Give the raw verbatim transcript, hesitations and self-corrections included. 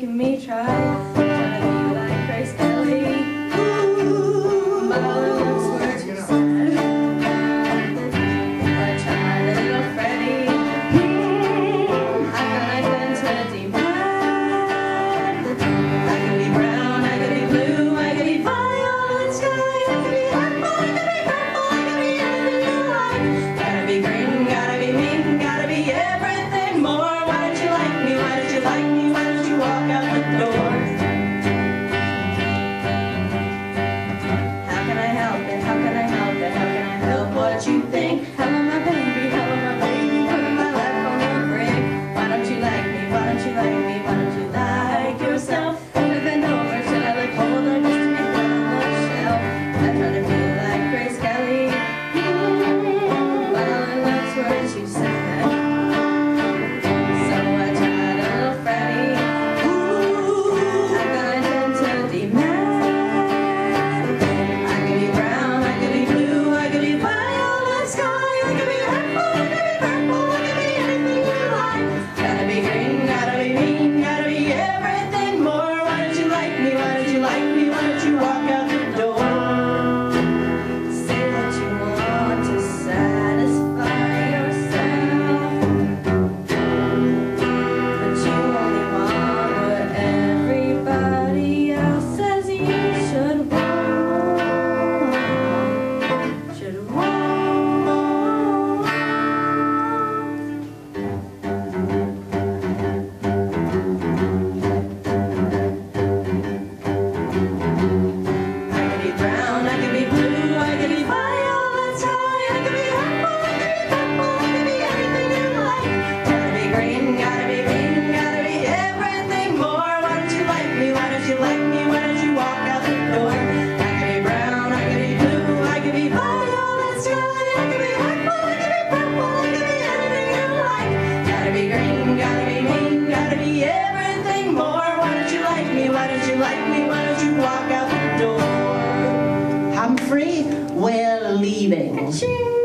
making me try. Trying to be like Grace Kelly. Ooh, but all it looks were too sad. But I tried a little Freddie. Mm, how can I bend to demand? I could be brown, I could be blue, I could be violet sky, I could be purple, I could be purple, I could be anything you like. Gotta be green, gotta be mean, gotta be everything more. Why don't you like me? Why don't you like me? Why don't you walk out the door? How can I help it? How can I help it? How can I help what you think? Hello my baby, hello my baby, putting my life on the brink. Why don't you like me? Why don't you like me? Why don't you like yourself? Living over till I look older just to be put on the shelf. I try to be like Grace Kelly, mm, but all it looks were too sad. So I tried a little Freddie. Ooh, how can I bend to demand? I could be brown, I could be blue, I could be violet sky, I could be purple, I could be purple, I could be anything you like. Gotta be green, gotta be mean, gotta be everything more. Why don't you like me? Why don't you like me? Why don't you walk out the door? Say what you want to satisfy yourself, but you only want what everybody else says you should want. Should want. I could be brown, I could be blue, I could be violet sky, I could be purple, I could be purple, I could be anything you like. Gotta be green, gotta be mean, gotta be everything more. Why don't you like me? Why don't you like me? Why don't you walk out the door? I could be brown, I could be blue, I could be violet sky, I could be purple, I could be purple, I could be anything you like. Gotta be green, gotta be mean, gotta be everything more. Why don't you like me? Why don't you like me? Why don't you walk out the door? Humphrey, we're leaving. Ching.